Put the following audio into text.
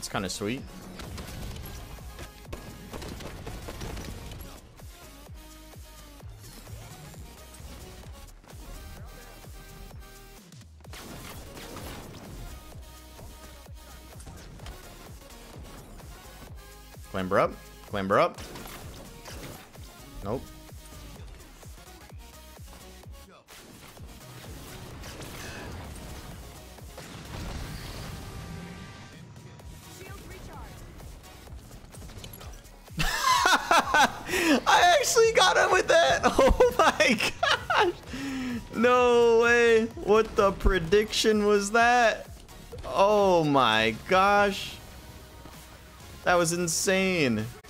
That's kind of sweet. Clamber up. Clamber up. Nope. I actually got him with that. Oh my gosh. No way. What the prediction was that? Oh my gosh. That was insane.